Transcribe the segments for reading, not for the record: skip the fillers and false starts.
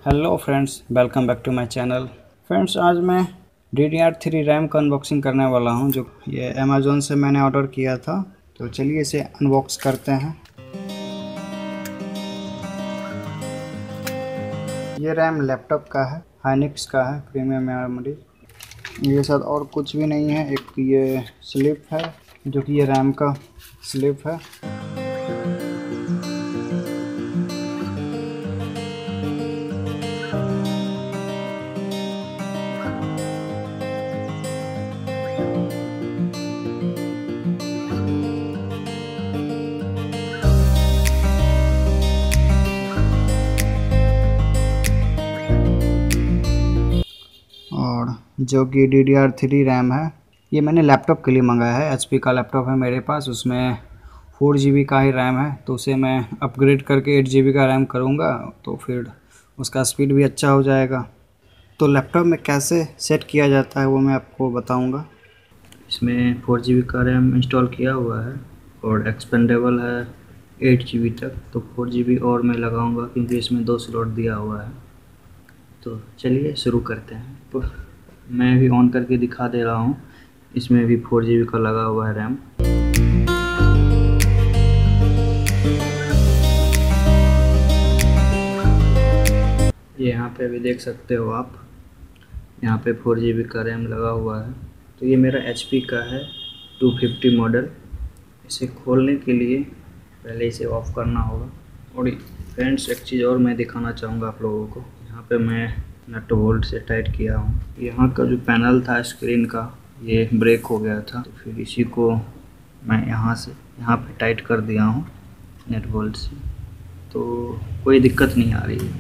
Hello friends, welcome back to my channel. Friends, आज मैं DDR3 RAM का unboxing करने वाला हूं, जो ये अमेज़ॉन से मैंने ऑर्डर किया था। तो चलिए इसे अनबॉक्स करते हैं। ये रैम लैपटॉप का है, हाइनिक्स का है, प्रीमियम मेमोरी। ये साथ और कुछ भी नहीं है। एक ये स्लिप है, जो कि ये रैम का स्लिप है। और जो कि DDR3 रैम है, ये मैंने लैपटॉप के लिए मंगाया है। HP का लैपटॉप है मेरे पास, उसमें 4 GB का ही रैम है। तो उसे मैं अपग्रेड करके 8 GB का रैम करूँगा, तो फिर उसका स्पीड भी अच्छा हो जाएगा। तो लैपटॉप में कैसे सेट किया जाता है वो मैं आपको बताऊँगा। इसमें 4 GB का रैम इंस्टॉल किया हुआ है और एक्सपेंडेबल है 8 GB तक। तो 4 GB और मैं लगाऊँगा, क्योंकि इसमें 2 स्लॉट दिया हुआ है। तो चलिए शुरू करते हैं। तो मैं भी ऑन करके दिखा दे रहा हूँ। इसमें भी 4 GB का लगा हुआ है रैम। ये यहाँ पे भी देख सकते हो आप, यहाँ पे 4 GB का रैम लगा हुआ है। तो ये मेरा HP का है 250 मॉडल। इसे खोलने के लिए पहले इसे ऑफ़ करना होगा। और फ्रेंड्स, एक चीज़ और मैं दिखाना चाहूँगा आप लोगों को। यहाँ पे मैं नट बोल्ट से टाइट किया हूँ। यहाँ का जो पैनल था स्क्रीन का, ये ब्रेक हो गया था, तो फिर इसी को मैं यहाँ पे टाइट कर दिया हूँ नट बोल्ट से। तो कोई दिक्कत नहीं आ रही है।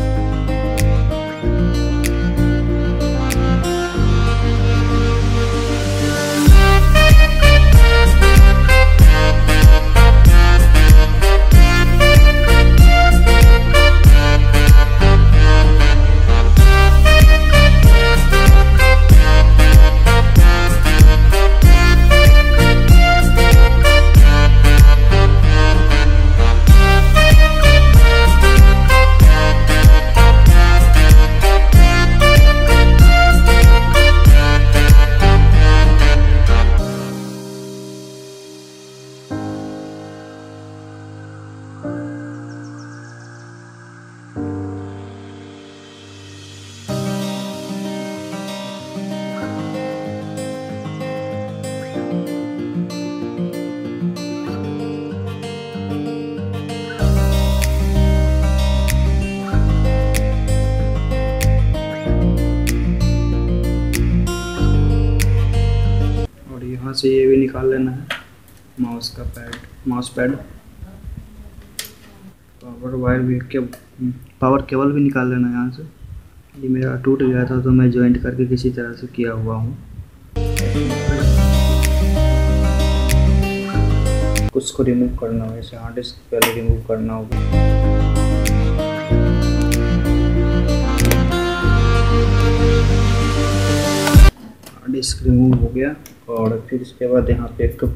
यहाँ से ये भी निकाल लेना है, माउस पैड। पावर केबल भी निकाल लेना है यहाँ से। ये मेरा टूट गया था, तो मैं जॉइंट करके किसी तरह से किया हुआ हूँ। कुछ को रिमूव करना होगा, जैसे हार्ड डिस्क पहले रिमूव करना होगा। डिस्क रिमूव हो गया। और फिर इसके बाद यहाँ पे एक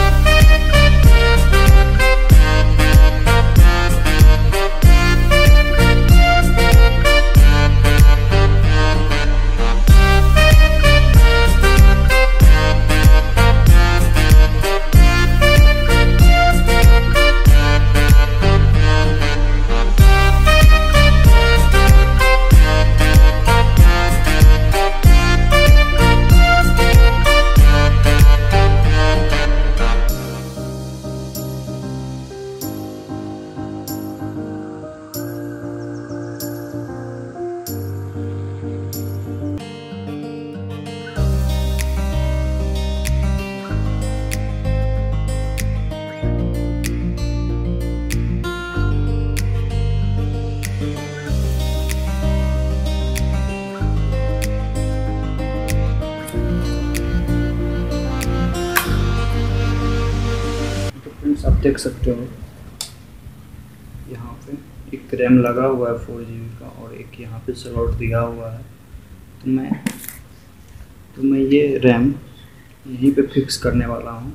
आप देख सकते हो, यहाँ पे एक रैम लगा हुआ है 4 GB का, और एक यहाँ पे स्लॉट दिया हुआ है। तो मैं ये रैम यहीं पे फिक्स करने वाला हूँ।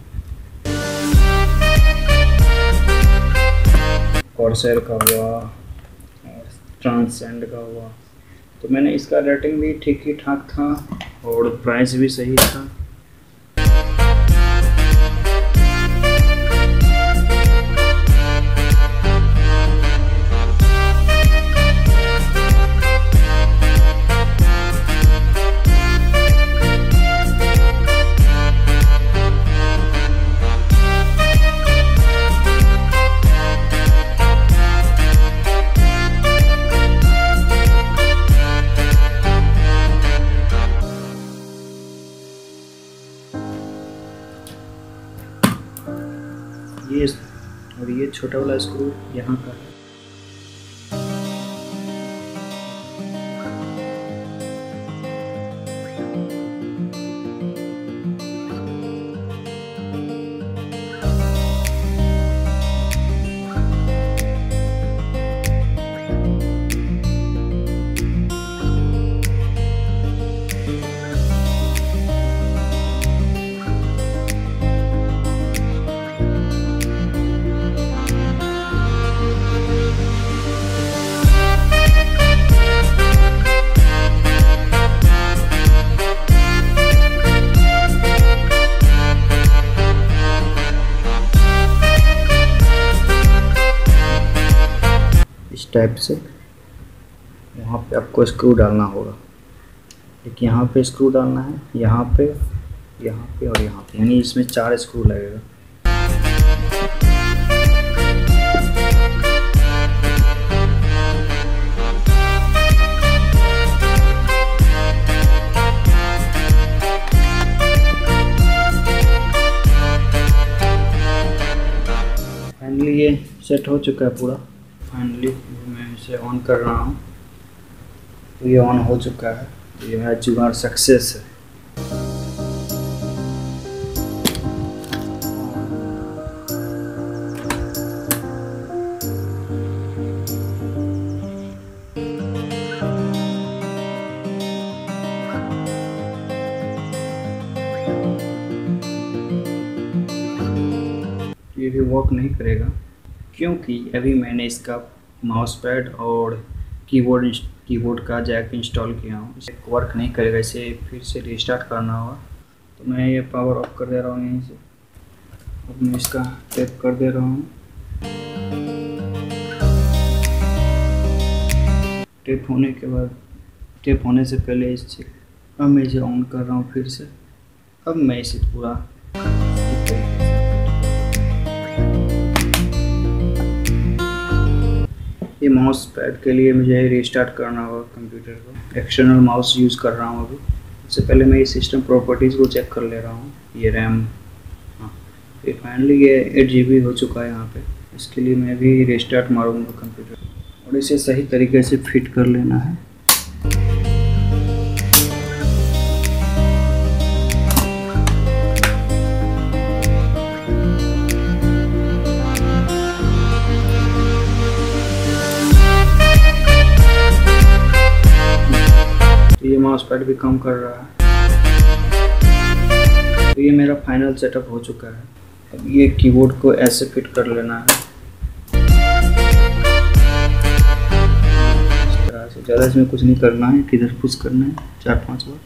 कॉर्सैर का हुआ, ट्रांसेंड का हुआ। तो मैंने इसका रेटिंग भी ठीक ही ठाक था और प्राइस भी सही था। ये और ये छोटा वाला स्क्रू यहाँ का है। टाइप से यहाँ पे आपको स्क्रू डालना होगा। एक यहाँ पे स्क्रू डालना है, यहाँ पे और यहाँ पे, यानी इसमें 4 स्क्रू लगेगा। फाइनली ये सेट हो चुका है पूरा। फाइनली मैं इसे ऑन कर रहा हूँ, तो ये ऑन हो चुका है। तो ये है जुगाड़ सक्सेस है। ये भी वर्क नहीं करेगा क्योंकि अभी मैंने इसका माउस पैड और कीबोर्ड का जैक इंस्टॉल किया हूँ। इसे वर्क नहीं करेगा, इसे फिर से रीस्टार्ट करना होगा। तो मैं ये पावर ऑफ कर दे रहा हूँ यहीं से। अब मैं इसका टेप कर दे रहा हूँ। टेप होने के बाद, टेप होने से पहले इसे, अब मैं इसे ऑन कर रहा हूँ फिर से। अब मैं इसे पूरा ये माउस पैड के लिए मुझे रीस्टार्ट करना होगा कंप्यूटर को। एक्सटर्नल माउस यूज़ कर रहा हूँ अभी। उससे पहले मैं ये सिस्टम प्रॉपर्टीज़ को चेक कर ले रहा हूँ। ये रैम, हाँ, फिर फाइनली ये 8 GB हो चुका है यहाँ पे। इसके लिए मैं भी रीस्टार्ट मारूंगा कंप्यूटर और इसे सही तरीके से फिट कर लेना है। ये माउस पैड भी काम कर रहा है। तो ये मेरा फाइनल सेटअप हो चुका है। अब ये कीबोर्ड को ऐसे फिट कर लेना है इस तरह से। ज़्यादा इसमें कुछ नहीं करना है, किधर पुश करना है 4-5 बार।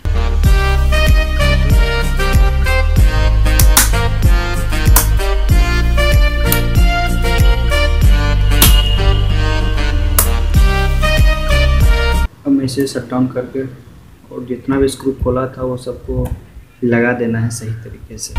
अब मैं इसे शट डाउन करके और जितना भी स्क्रू खोला था वो सबको लगा देना है सही तरीके से।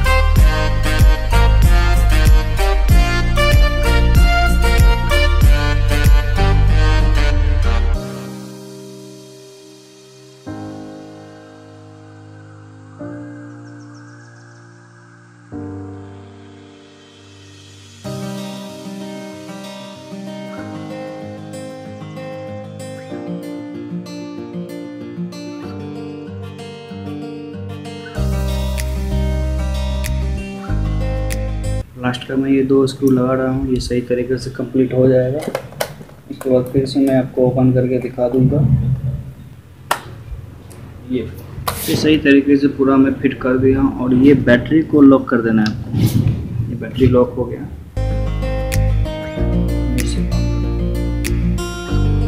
लास्ट का मैं ये 2 स्क्रू लगा रहा हूँ, ये सही तरीके से कंप्लीट हो जाएगा। उसके बाद फिर से मैं आपको ओपन करके दिखा दूँगा। ये सही तरीके से पूरा मैं फिट कर दिया हूँ। और ये बैटरी को लॉक कर देना है आपको। ये बैटरी लॉक हो गया।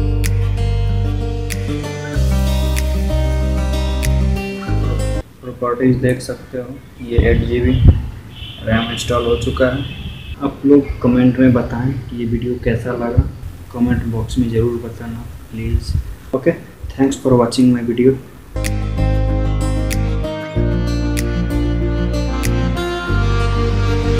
प्रॉपर्टीज़ देख सकते हो, ये 8 GB रैम इंस्टॉल हो चुका है। आप लोग कमेंट में बताएं कि ये वीडियो कैसा लगा, कमेंट बॉक्स में ज़रूर बताना please. Okay, thanks for watching my video.